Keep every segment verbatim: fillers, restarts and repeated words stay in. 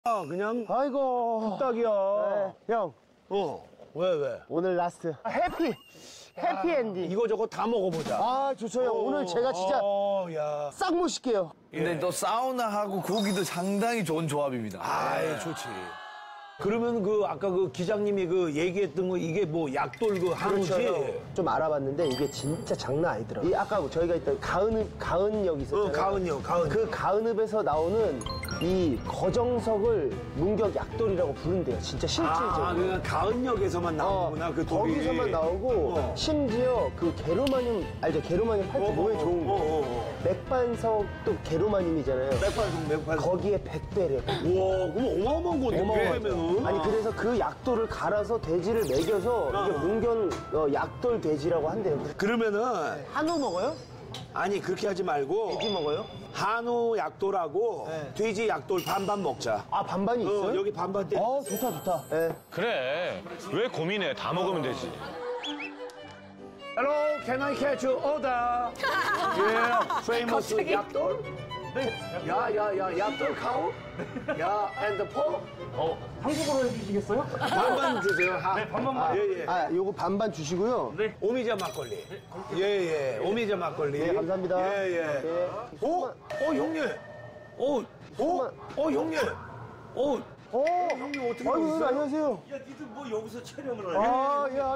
아, 그냥 아이고 딱이야. 네. 형 어. 왜 왜? 오늘 라스트 해피 해피 엔딩. 이거저거 다 먹어보자. 아 좋죠 형. 오늘 제가 진짜 어, 야. 싹 모실게요. 근데 또 사우나하고 고기도 상당히 좋은 조합입니다. 아이, 좋지. 그러면 그 아까 그 기장님이 그 얘기했던 거 이게 뭐 약돌 그 한우지? 그렇죠. 좀 알아봤는데 이게 진짜 장난 아니더라고요. 이 아까 저희가 있던 가은읍 가은역 있었잖아요. 어, 가은역, 가은역. 그 가은읍에서 나오는 이 거정석을 문격 약돌이라고 부른대요. 진짜 실질적으로. 아, 그냥 가은역에서만 나오구나, 어, 그 돌이. 거기서만 나오고 어. 심지어 그 게로마늄 알죠? 게로마늄 팔 때 어, 몸에 어, 좋은 거. 어, 어, 어. 맥반석도 게로마늄이잖아요. 맥반석, 맥반석. 거기에 백 배래요. 우와, 그럼 어마어마한 건데, 어마어마하죠. 그러면은. 아니 그래서 그 약돌을 갈아서 돼지를 먹여서 어. 이게 문견 어, 약돌 돼지라고 한대요. 그러면은, 한우 먹어요? 아니, 그렇게 하지 말고. 돼지 먹어요? 한우 약돌하고 네. 돼지 약돌 반반 먹자. 아 반반이 있어요? 어, 여기 반반 때. 어 좋다 좋다. 네. 그래. 왜 고민해? 다 먹으면 되지. Hello, can I catch your order? Yeah, famous 약돌? 야, 야, 야, 약돌 카우? 야, and pork? 어, 한국어로 해주시겠어요? 반반 주세요. 하. 네, 반반만. 예, 예. 아 요거 반반 주시고요. 네. 오미자 막걸리. 예, 예. 오미자 막걸리. 네, 감사합니다. 예, 예. 네. 어? 어, 형님. 어, 어? 어, 형님. 어, 어, 형님 어떻게 아이고 오셨어요? 안녕하세요. 야, 니들 뭐 여기서 촬영을 아, 야,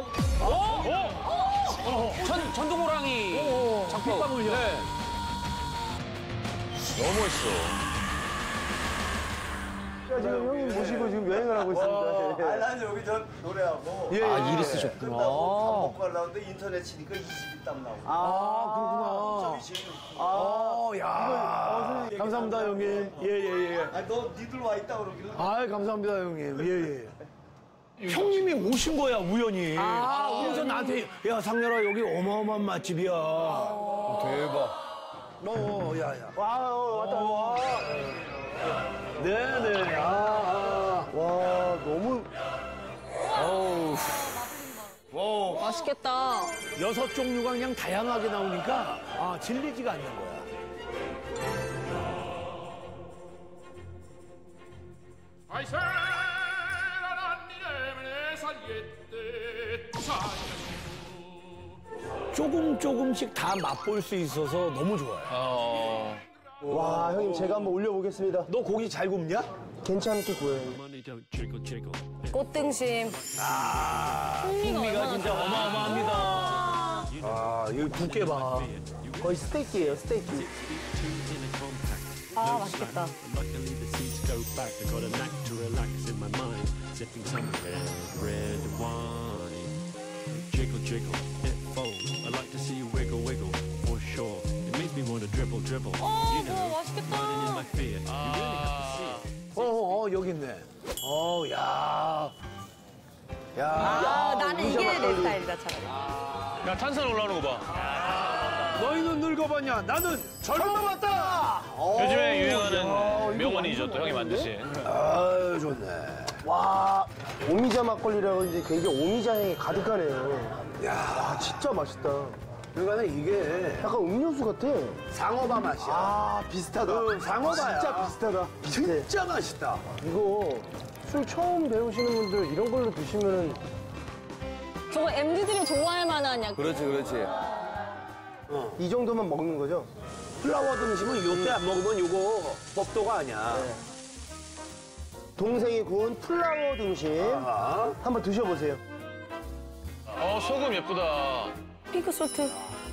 천, 천둥호랑이. 장pit방울이요. 네. 너무 멋있어. 야, 지금 형님 모시고 지금 여행을 하고 있습니다. 네. 아, 난 여기 저 노래하고 예, 아, 예. 일이 쓰셨구나. 끝나고 밥 먹고 가려는데 인터넷 치니까 이십 일 땀 나오고 아, 저기 제일 웃기고 어, 야. 감사합니다, 형님. 예, 예, 예. 아, 너 니들 와 있다 그러길래 아, 감사합니다, 형님. 예, 예. 형님이 오신 거야, 우연히. 아, 그래서 나한테, 야, 상렬아, 여기 어마어마한 맛집이야. 대박. 어, 야, 야. 와, 어, 왔다, 와. 네네. 아, 와, 너무. 맛있겠다. 아. 여섯 종류가 그냥 다양하게 나오니까, 아, 질리지가 않는 거야. 조금 조금씩 다 맛볼 수 있어서 너무 좋아요. 어. 와, 형님, 제가 한번 올려보겠습니다. 너 고기 잘 굽냐? 괜찮게 구해요. 꽃등심. 풍미가 진짜 어마어마합니다. 아, 여기 두께 봐. 거의 스테이크예요, 스테이크. 아, 맛있겠다. Luckily the seats go back. I got a knack to relax in my mind, sipping some red, red wine. Jiggle, jiggle, it falls. I like to see you wiggle, wiggle, for sure. It makes me want to dribble, dribble. 어, You know, 그거 맛있겠다. running in my fear. You really have to see it. 어, 어, 어, 여기 있네. 어, 야. 야. 아, 나는 오미자 이게 내 막걸리. 스타일이다, 차라리. 야, 탄산 올라오는 거 봐. 너희는 늙어봤냐? 나는 젊어봤다! 요즘에 유행하는 이거 명언이죠, 또 형이 만드신. 아유, 좋네. 와, 오미자 막걸리라고 이제 굉장히 오미자 향이 가득하네요. 야, 아, 진짜 맛있다. 그러니까 이게 약간 음료수 같아. 상어바 맛이야. 아, 비슷하다. 응, 상어바야. 진짜 비슷하다. 비슷해. 진짜 맛있다. 이거 술 처음 배우시는 분들 이런 걸로 드시면은 저거 엠지들이 좋아할 만한 약. 그렇지, 그렇지. 이 정도만 먹는 거죠? 플라워 등심은 요때 안 먹으면 요거 법도가 아니야. 동생이 구운 플라워 등심 아, 한번 드셔보세요. 어, 소금 예쁘다. 핑크 소트.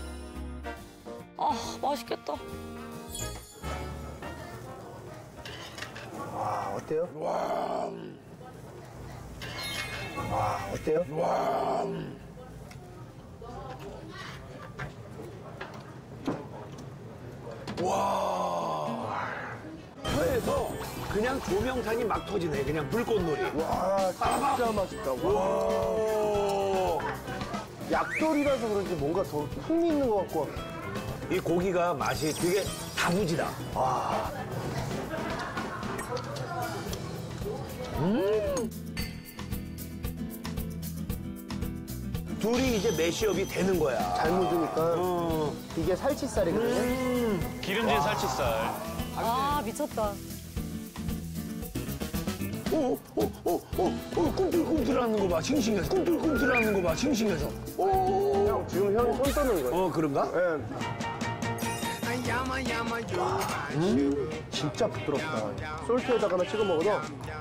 아, 맛있겠다. 와, 어때요? 와. 와, 어때요? 혀에서 그냥 조명탄이 막 터지네. 그냥 불꽃놀이. 와, 진짜 맛있다. 와. 오. 약돌이라서 그런지 뭔가 더 풍미 있는 것 같고. 이 고기가 맛이 되게 다부지다. 와. 음. 둘이 이제 매시업이 되는 거야. 잘 묻으니까 어. 이게 살치살이거든요. 기름진 살치살. 아, 미쳤다. 어, 어, 어, 어, 어, 꿈틀꿈틀하는 거 봐, 싱싱해서. 꿈틀꿈틀하는 거 봐, 싱싱해서. 오, 형, 지금 형이 손 떠는 거예요. 어, 그런가? 예. 음, 진짜 부드럽다. 솔트에다가 찍어 먹어도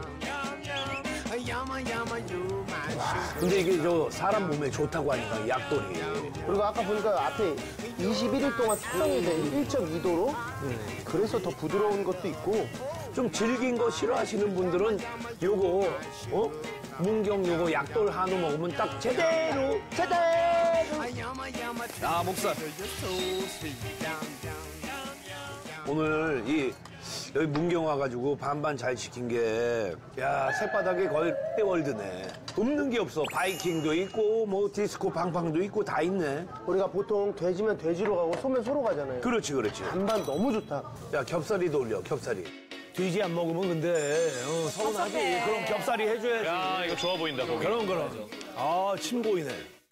근데 이게 저 사람 몸에 좋다고 하니까 약돌이. 그리고 아까 보니까 앞에 이십일 일 동안 숙성이 돼 일 점 이 도로 그래서 더 부드러운 것도 있고 좀 질긴 거 싫어하시는 분들은 요거, 어? 문경 요거 약돌 한우 먹으면 딱 제대로, 제대로. 아, 목살. 오늘 이 여기 문경 와가지고 반반 잘 시킨 게, 야, 새바닥에 거의 월드네. 없는 게 없어. 바이킹도 있고, 뭐 디스코 팡팡도 있고 다 있네. 우리가 보통 돼지면 돼지로 가고 소면 소로 가잖아요. 그렇지, 그렇지. 반반 너무 좋다. 야, 겹살이도 올려, 겹살이. 돼지 안 먹으면 근데, 어, 서운하지. 그럼 겹살이 해줘야지. 야, 이거 좋아 보인다, 거기. 그럼, 그럼. 아, 침 고이네.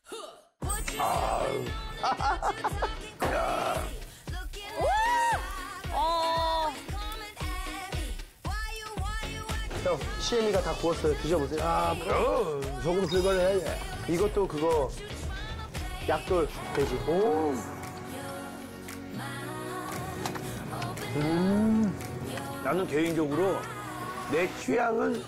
어, 형, 시애미가 다 구웠어요. 드셔보세요. 아, 그럼. 소금 출발을 해야 돼. 이것도 그거 약돌 돼지. 오. 음. 나는 개인적으로 내 취향은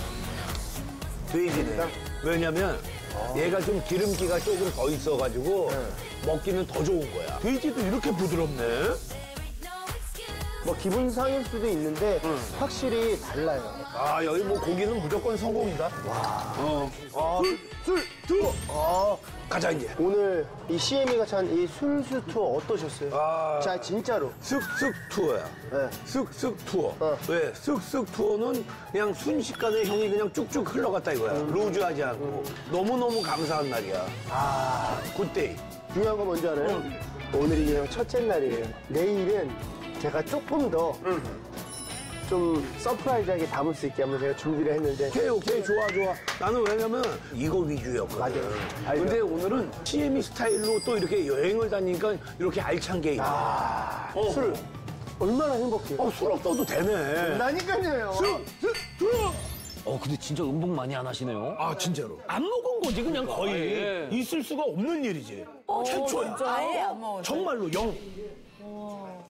돼지네. 왜냐면 얘가 좀 기름기가 조금 더 있어가지고 먹기는 더 좋은 거야. 돼지도 이렇게 부드럽네. 뭐 기분 상일 수도 있는데 확실히 달라요. 아, 여기 뭐 고기는 무조건 성공이다. 와. 어. 아, 술, 투어. 아, 가자, 이제. 오늘 이 시애미가 찬 이 술수 투어 어떠셨어요? 아. 자, 진짜로. 쓱쓱 투어야. 네. 쓱쓱 투어. 어. 왜? 쓱쓱 투어는 그냥 순식간에 형이 그냥 쭉쭉 흘러갔다 이거야. 루즈하지 않고. 너무너무 감사한 날이야. 아, 굿데이. 중요한 건 뭔지 알아요? 오늘이 그냥 첫째 날이에요. 내일은 제가 조금 더 좀 서프라이즈하게 담을 수 있게 한번 제가 준비를 했는데 오케이, 오케이, 좋아, 좋아. 나는 왜냐면 이거 위주였거든. 맞아요. 알죠. 근데 오늘은 씨엠이 스타일로 또 이렇게 여행을 다니니까 이렇게 알찬 게 있네. 아, 어. 술 얼마나 행복해요. 어, 술 없어도 되네. 나니까요. 어, 근데 진짜 음복 많이 안 하시네요. 아, 진짜로. 안 먹은 거지, 그냥 거의. 있을 수가 없는 일이지. 최초야. 아예 안 먹었네. 정말로 영.